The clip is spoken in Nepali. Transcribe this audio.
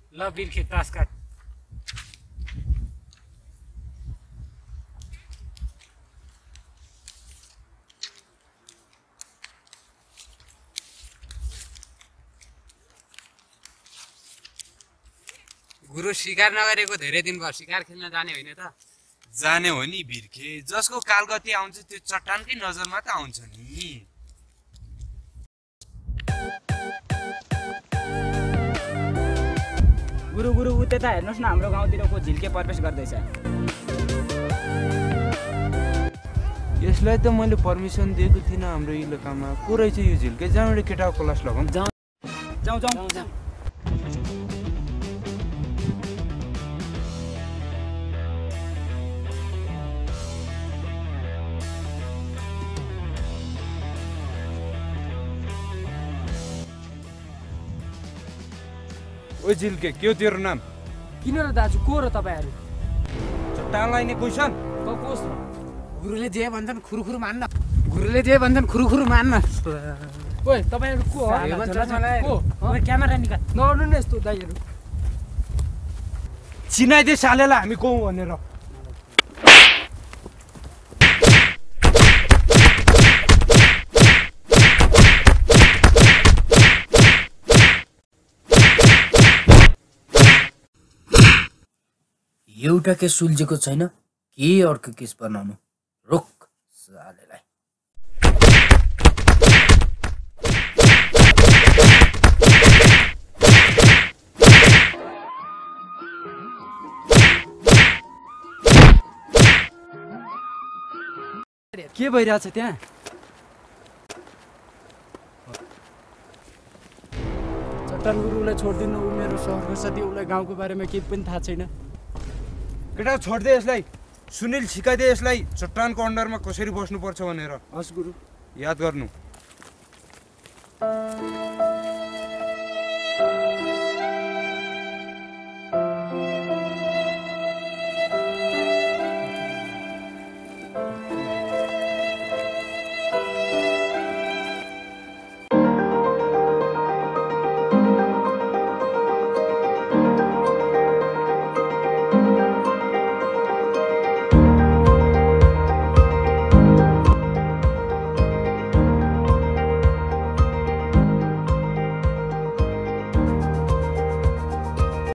ल बिर्खे तास काट गुरु शिकार नगरेको धेरै दिन भयो शिकार खेल्न जाने होइन त जाने हो नि बिर्खे जसको कालगति आउँछ त्यो चट्टानकै नजरमा त आउँछ नि गुरु गुरु उ त्यता हेर्नुहोस् न हाम्रो गाउँतिरको झिल्के प्रवेश गर्दैछ यसलाई त मैले पर्मिसन दिएको थिइनँ हाम्रो इलाकामा को रहेछ यो झिल्के जहाँबाट केटाको क्लास लगाउँ जाउँ जाउँ जाउँ ओ झिल्के के हो तेरो नाम किन र दाजु को र तपाईहरु चट्टान लाइने क्वेसन कोस गुरुले जे भन्छन् खुरुखुरु मान्न गुरुले जे भन्छन् खुरुखुरु मान्न ओइ तपाईहरु को हो ओइ क्यामेरा निकाल नअर्नु न यस्तो दाइहरु चिनाइदे सालेला हामी को हो भनेर एउटा केस सुल्झेको छैन के अर्को केस बनाउनु रोक सालेलाई के भइरहेछ त्यहाँ चट्टान गुरुलाई छोड्दिनु उ मेरो सहरको साथी उलाई गाउँको बारेमा केही पनि थाहा छैन केटा छोड्दे यसलाई सुनिल सिकाइदे यसलाई चट्टानको अन्डरमा कसरी बस्नुपर्छ भनेर हस् गुरु याद गर्नु